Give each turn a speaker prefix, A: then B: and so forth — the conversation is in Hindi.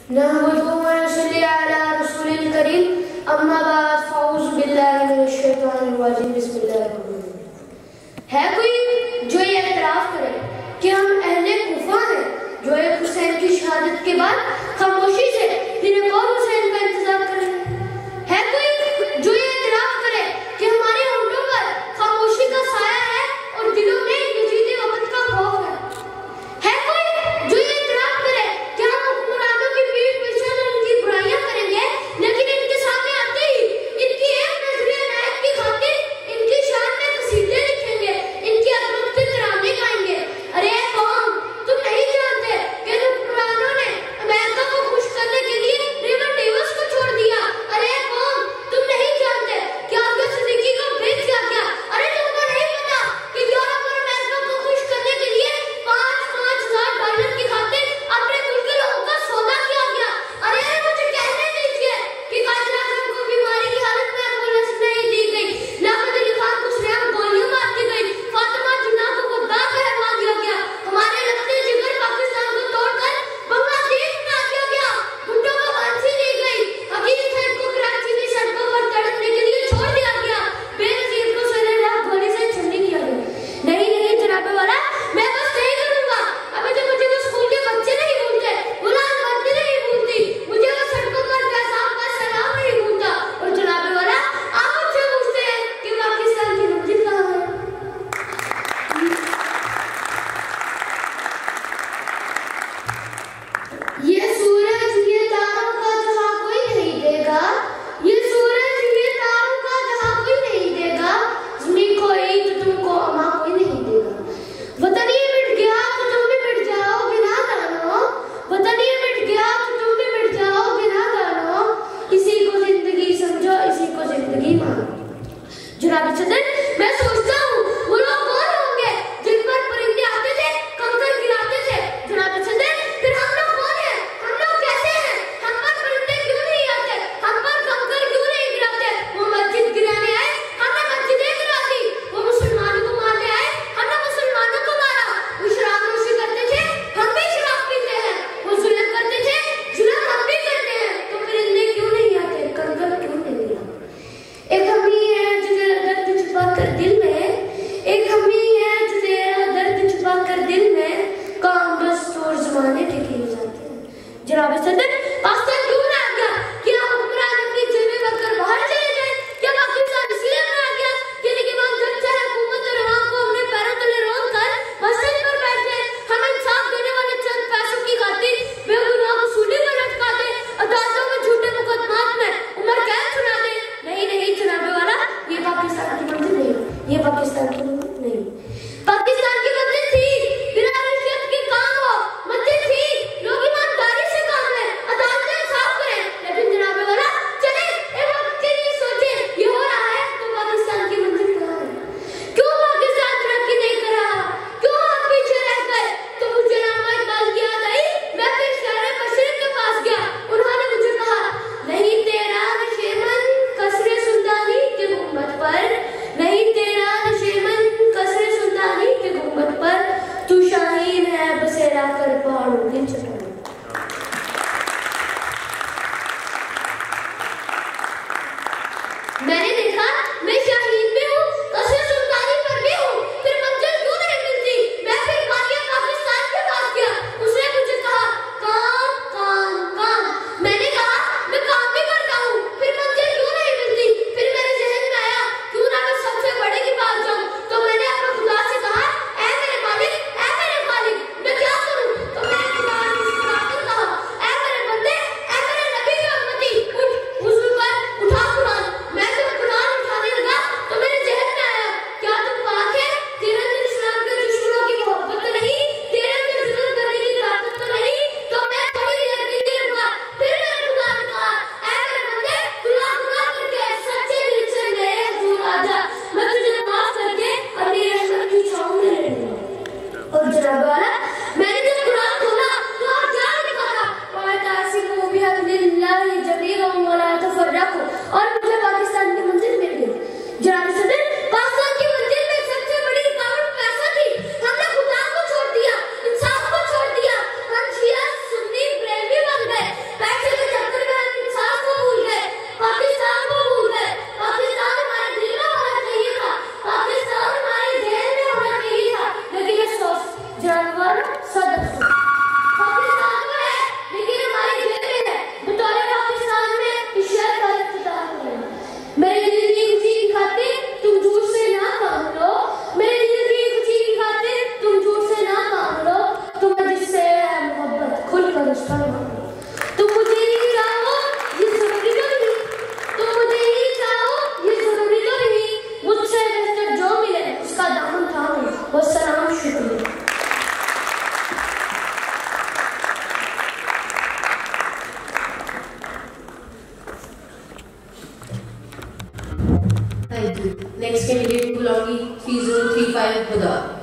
A: नहमदुहु व नसल्ली अला रसूलिल करीम अम्मा बाद फ़अऊज़ु बिल्लाहि मिनश शैतानिर रजीम बिस्मिल्लाहिर रहमानिर रहीम। है कोई जो ये एतराफ़ करे कि हम अहले कुफा हैं, जो एक हुसैन की शहादत के बाद खामोशी से फिर एक और हुसैन का इंतजार कर रहे हैं? है कोई जो ये एतराफ़ करे कि हमारे होठों पर खामोशी का साया है और दिलों में यजीद वक़्त का खौफ है? है कोई जो ये एतराफ़ करे कि हम हुक्मरानों की पीठ पीछे उनकी बुराइयां करेंगे, लेकिन इनके सामने आते ही इनकी एक नजरिया नायक की खातिर इनकी शान में कसीदे लिखेंगे, इनकी अजमत के तराने गाएंगे? अरे कौम, तुम नहीं जानते कि हुक्मरानों ने अमेरिका को खुश करने के लिए रिवर डेविस को छोड़ दिया? अरे कौम, तुम नहीं जानते कि आगे सिद्दीकी को भेज दिया गया? अरे तुमको नहीं पता कि यूरोप और अमेरिका को खुश करने के लिए $5,000 की खातिर अपने मुल्क के लोगों का सौदा किया गया? अरे मुझे कहने दीजिए कि कायद आज़म को बीमारी की हालत में एम्बुलेंस नहीं दी गई, लाखत अली खान को स्वयं गोलियां मार दी गई, फातिमा जिन्ना को गुद्दा कहलवा दिया गया, हमारे लगते जिगर पाकिस्तान को तोड़कर बांग्लादेश बना दिया गया, भुट्टो को फांसी दी गई, हकीम सैयद को कराची की सड़कों पर तड़पने के लिए छोड़ दिया गया, बेनजीर को सरेराह गोली से छलनी किया गया। नहीं जनाबे वाला, मैं बस नहीं करूंगा। अभी तो मुझे वो स्कूल के बच्चे नहीं भूलते, गुलाम बंदी नहीं भूलती, मुझे वो सड़कों पर पैसाब का सलाम नहीं भूलता। और जनाबे वाला, आप मुझसे पूछते हैं कि पाकिस्तान की मंजिल कहाँ है? ये सूरज ये तारों का जहां कोई नहीं देगा, ये सूरज ये तारों का जहां कोई नहीं देगा, ज़मीन खोई तो तुमको अमा कोई नहीं देगा। वतन ये मिट गया तो तुम भी मिट जाओगे ना जानो, वतन ये मिट गया तो तुम भी मिट जाओगे ना जानो, इसी को जिंदगी समझो, इसी को जिंदगी मानो। जनाब सदर, मैं सोचता हूँ वो लोग कौन होंगे जिन पर परिंदे आते थे, कंकर गिराते थे? जनाब सदर, फिर हम लोग कौन हैं? हम लोग कैसे हैं? हम पर परिंदे क्यों नहीं आते? हम पर कंकर क्यों नहीं गिराते? वो मस्जिद गिराने आए, हमने मस्जिदें गिरा दी। वो मुसलमानों को मारने आए, हमने मुसलमानों को मारा। वो शराब नोशी करते थे, हम भी शराब पीते हैं। वो जुल्म करते थे, जुल्म हम भी करते हैं। तो परिंदे क्यों नहीं आते, कंकर क्यों नहीं गिराते? एक हमी है जो तेरा दर्द छुपा कर दिल में, एक हमी है जो तेरा दर्द छुपा कर दिल में, काम बस तोड़ जमाने के किए जाते हैं। जनाब सदर, पाकिस्तान क्यों ना आ गया? क्या हुक्मरान अपनी जेबें भरकर बाहर चले जाए? क्या पाकिस्तान इसलिए ना आ गया कि निगरान जज चाहे हुकूमत और अवाम को अपने पैरों तले रोक कर मस्जिद पर बैठ जाए, हमें इंसाफ देने वाले चंद पैसों की खातिर बेगुनाह को सूली पर लटका दे, अदालतों में झूठे मुकदमात में उम्र कैद सुना दे? नहीं जनाबे वाला, ये पाकिस्तान की मंजिल नहीं, ये पाकिस्तान की मंजिल नहीं। पाकिस्तान की मंजिल थी बिना रिश्वत के काम हो, मंजिल थी लोग ईमानदारी से काम लें, अदालतें साफ करें। लेकिन जनाबे वाला, चले एक वक्त के लिए सोचें, ये हो रहा है तो पाकिस्तान की मंजिल कहाँ है? क्यों पाकिस्तान तरक्की नहीं कर रहा? क्यों हम पीछे रह गए? तो मुझे अल्लामा इकबाल की याद आई। मैं फिर शहर मशरिक के पास गया, उन्होंने मुझे कहा, नहीं तेरा नशेमन कसरे सुल्तानी के गुंबद पर, नहीं तेरा नशेमन कसरे सुल्तानी के गुंबद पर, तू शाहीन है बसेरा कर पहाड़ों की चट्टान। मैंने देखा मैं शाहीन भी हूँ, कसरे सुल्तानी पर भी हूँ, फिर मंजिल क्यों नहीं मिलती? मैं फिर वालिया पाकिस्तान के पास गया, उसने मुझे कहा, काम काम काम। मैंने कहा मैं काम भी करता हूँ, फिर मंजिल क्यों नहीं मिलती? फिर मेरे जहन में आया, क्यों ना मैं सबसे बड़े के पास जाऊँ? तो मैंने अपने खुदा से कहा, ऐ मेरे मालिक, ऐ मेरे मालिक, मैं क्या करूँ? तो मैंने खुदा ने मुस्कुराकर कहा, ऐ मेरे बंदे, ऐ मेरे नबी के उम्मती, उठ, वुज़ू कर, उठा कुरान। मैं जब कुरान उठाने लगा तो मेरे जहन में आया, क्या तुम पाक है? तेरे अंदर इस्लाम के दुश्मनों की मोहब्बत तो नहीं? तेरे अंदर जुल्म करने की ताकत तो नहीं? तो मैं थोड़ी देर के लिए रुका, फिर मैंने खुदा ने कहा, ऐ मेरे बंदे, खुदा करके सच्चे दिल से मेरे हुजूर आ जा, मैं तुझे माफ करके अपनी रहमत की छांव में रहूंगा। और जनाब वाला, मैंने जब कुरान खोला तो आप क्या लिखा था? वातासिमू बिहब्लिल्लाहि जमीअन वला तफर्रकू, और मुझे पाकिस्तान की मंजिल मिल गई। जनाब सदर, पाकिस्तान की मंजिल में सबसे बड़ी रुकावट पैसा थी। हमने खुदा को छोड़ दिया, इंसाफ को छोड़ दिया, हम शिया सुन्नी बरेलवी बन गए।
B: Next candidate belonging 3035 Badar.